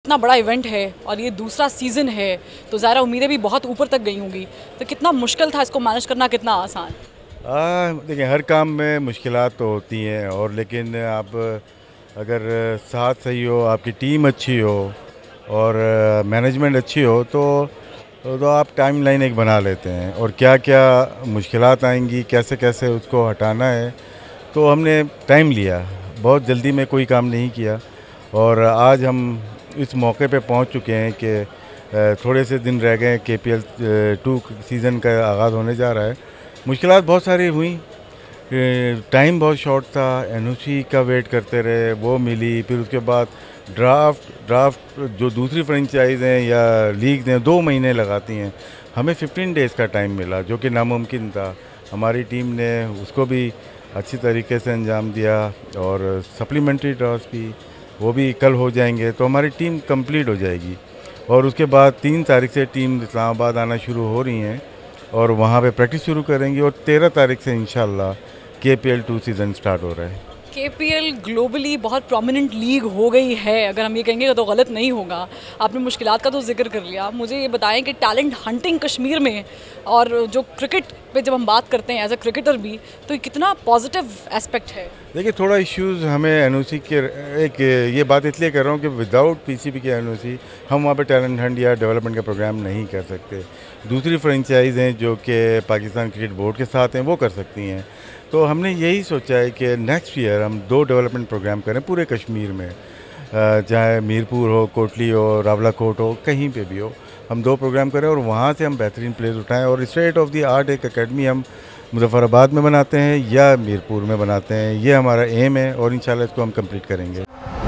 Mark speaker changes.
Speaker 1: इतना बड़ा इवेंट है और ये दूसरा सीज़न है, तो ज़ाहिर उम्मीदें भी बहुत ऊपर तक गई होंगी, तो कितना मुश्किल था इसको मैनेज करना, कितना आसान?
Speaker 2: देखिए, हर काम में मुश्किलात तो होती हैं, और लेकिन आप अगर साथ सही हो, आपकी टीम अच्छी हो और मैनेजमेंट अच्छी हो तो आप टाइम लाइन एक बना लेते हैं, और क्या क्या मुश्किलात आएंगी, कैसे कैसे उसको हटाना है। तो हमने टाइम लिया, बहुत जल्दी में कोई काम नहीं किया, और आज हम इस मौके पे पहुंच चुके हैं कि थोड़े से दिन रह गए, KPL 2 सीज़न का आगाज़ होने जा रहा है। मुश्किलात बहुत सारी हुई, टाइम बहुत शॉर्ट था, NOC का वेट करते रहे, वो मिली, फिर उसके बाद ड्राफ्ट जो दूसरी फ्रेंचाइज हैं या लीग्स हैं 2 महीने लगाती हैं, हमें 15 डेज़ का टाइम मिला, जो कि नामुमकिन था। हमारी टीम ने उसको भी अच्छी तरीके से अंजाम दिया, और सप्लीमेंट्री ड्राफ्ट भी वो भी कल हो जाएंगे, तो हमारी टीम कंप्लीट हो जाएगी। और उसके बाद 3 तारीख से टीम इस्लामाबाद आना शुरू हो रही हैं, और वहाँ पे प्रैक्टिस शुरू करेंगी, और 13 तारीख से इंशाल्लाह KPL 2 सीज़न स्टार्ट हो रहा है।
Speaker 1: KPL ग्लोबली बहुत प्रोमिनेंट लीग हो गई है, अगर हम ये कहेंगे तो गलत नहीं होगा। आपने मुश्किलात का तो जिक्र कर लिया, मुझे ये बताएं कि टैलेंट हंटिंग कश्मीर में, और जो क्रिकेट पे जब हम बात करते हैं एज अ क्रिकेटर भी, तो ये कितना पॉजिटिव एस्पेक्ट है?
Speaker 2: देखिए, थोड़ा इश्यूज़ हमें NOC के, एक ये बात इसलिए कर रहा हूँ कि विदाउट PCB के NOC हम वहाँ पे टैलेंट हंट या डेवलपमेंट का प्रोग्राम नहीं कर सकते। दूसरी फ्रेंचाइज हैं जो कि पाकिस्तान क्रिकेट बोर्ड के साथ हैं, वो कर सकती हैं। तो हमने यही सोचा है कि नेक्स्ट ईयर हम 2 डेवलपमेंट प्रोग्राम करें पूरे कश्मीर में, चाहे मीरपुर हो, कोटली हो, रावलाकोट हो, कहीं पे भी हो, हम 2 प्रोग्राम करें, और वहाँ से हम बेहतरीन प्लेयर्स उठाएं, और स्टेट ऑफ द आर्ट एक एकेडमी हम मुजफ्फराबाद में बनाते हैं या मीरपुर में बनाते हैं। ये हमारा एम है, और इंशाल्लाह इसको हम कंप्लीट करेंगे।